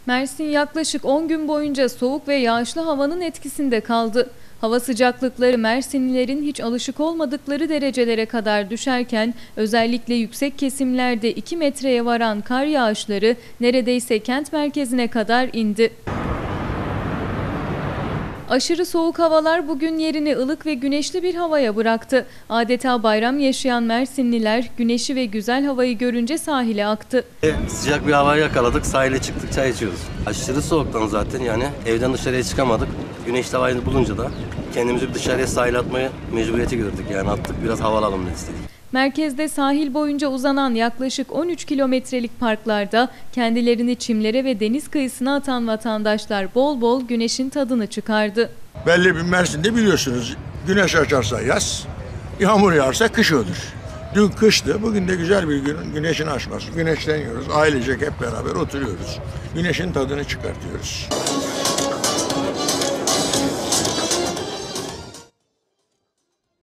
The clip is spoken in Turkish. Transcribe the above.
Mersin yaklaşık 10 gün boyunca soğuk ve yağışlı havanın etkisinde kaldı. Hava sıcaklıkları Mersinlilerin hiç alışık olmadıkları derecelere kadar düşerken özellikle yüksek kesimlerde 2 metreye varan kar yağışları neredeyse kent merkezine kadar indi. Aşırı soğuk havalar bugün yerini ılık ve güneşli bir havaya bıraktı. Adeta bayram yaşayan Mersinliler güneşi ve güzel havayı görünce sahile aktı. Sıcak bir havayı yakaladık, sahile çıktık, çay içiyoruz. Aşırı soğuktan zaten yani evden dışarıya çıkamadık. Güneşli havayı bulunca da kendimizi dışarıya sahile atmaya mecburiyeti gördük, yani attık, biraz hava alalım istedik. Merkezde sahil boyunca uzanan yaklaşık 13 kilometrelik parklarda kendilerini çimlere ve deniz kıyısına atan vatandaşlar bol bol güneşin tadını çıkardı. Belli bir Mersin'de biliyorsunuz, güneş açarsa yaz, yağmur yağarsa kış olur. Dün kıştı, bugün de güzel bir gün, güneşin açması. Güneşleniyoruz, ailecek hep beraber oturuyoruz. Güneşin tadını çıkartıyoruz.